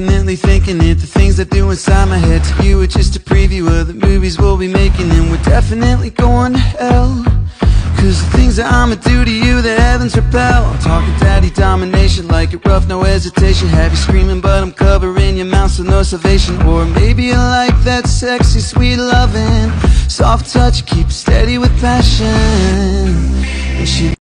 definitely thinking it. The things I do inside my head to you are just a preview of the movies we'll be making. And we're definitely going to hell, 'cause the things that I'ma do to you, the heavens repel. I'm talking daddy domination, like it rough, no hesitation. Have you screaming but I'm covering your mouth so no salvation. Or maybe you like that sexy sweet loving, soft touch, keep steady with passion. And she